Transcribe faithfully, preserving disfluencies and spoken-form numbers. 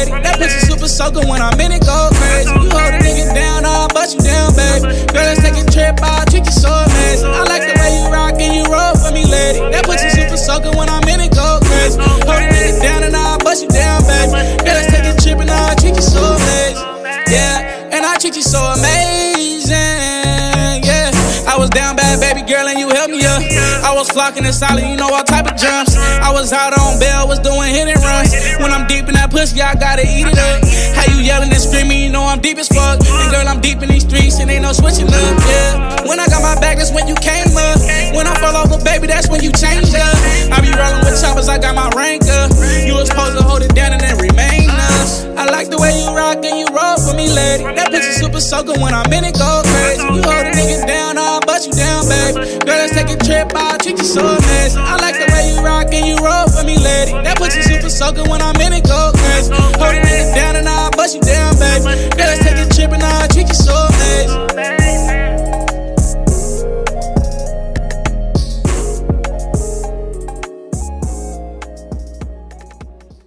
lady. That pussy super soaking when I'm in it, go crazy. You hold a nigga down, I'll bust you down, baby. Girl, let's take a trip, I'll treat you so amazing. I like the way you rock and you roll for me, lady. That pussy super soaking when I'm in it, go crazy. Hold a nigga down and I'll bust you down, baby. Girl, let's take a trip and I'll treat you so amazing. Yeah, and I treat you so amazing. Yeah, I was down bad, baby girl, and you helped me up. I was flocking and solid, you know all type of jumps. I was out on bail, was doing hit and runs. When I'm deep in that pussy, I gotta eat it up. How you yelling and screaming, you know I'm deep as fuck. And girl, I'm deep in these streets and ain't no switching up, yeah. When I got my back, that's when you came up. When I fall over, baby, that's when you changed up. I be rolling with choppers, I got my rank up. You was supposed to hold it down and then remain us. I like the way you rock and you roll for me, lady. That pussy super soaking when I'm in it, go crazy. You hold a nigga down, I'll bust you down, baby. Girl, let's take a trip, I'll treat you so amazing. I like the way you rock and you roll for me, lady. That pussy super soaking when I'm